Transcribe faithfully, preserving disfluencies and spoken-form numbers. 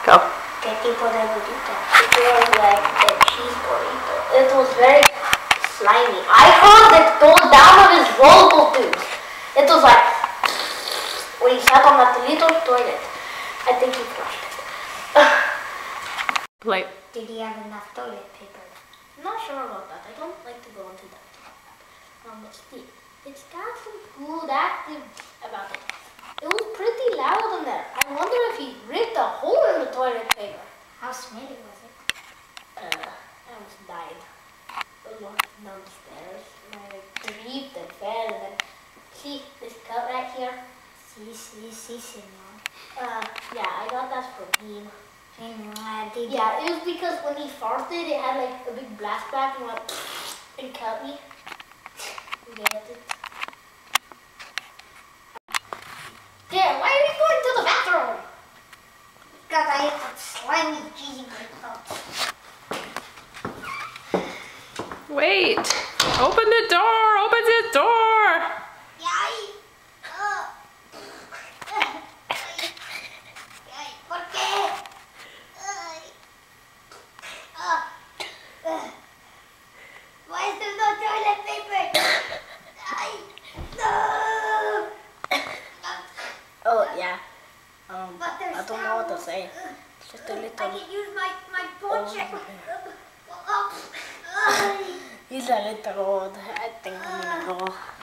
Go. ¿Qué tipo de burrito? It was like a cheese burrito. It was very slimy. I heard it go down on his vocal tubes. It was like when he sat on that little toilet. I think he flushed it. Plate. Did he have enough toilet paper? I'm not sure about that. I don't like to go into that. Um, but see, it's got some good active about it. It was pretty loud in there. I wonder if he ripped a hole in the toilet paper. How smelly was it? Uh, I almost died. I walked downstairs and I like breathed and fell and then see this cut right here? See, see, see, senor. Uh, yeah, I got that from him. Yeah, it was because when he farted, it had like a big blast back and went and cut me. You get it? Yeah, why are we going to the bathroom? Because I ate that slimy cheesy burrito. Wait. Open the door. Open the door. Yay. Uh. ¿Por qué? Uh. Uh. Why is there no toilet paper? No. Oh yeah. Um, I don't know what to say. It's just a little. I can use my my portrait. Oh. He's a little old. I think I'm gonna go.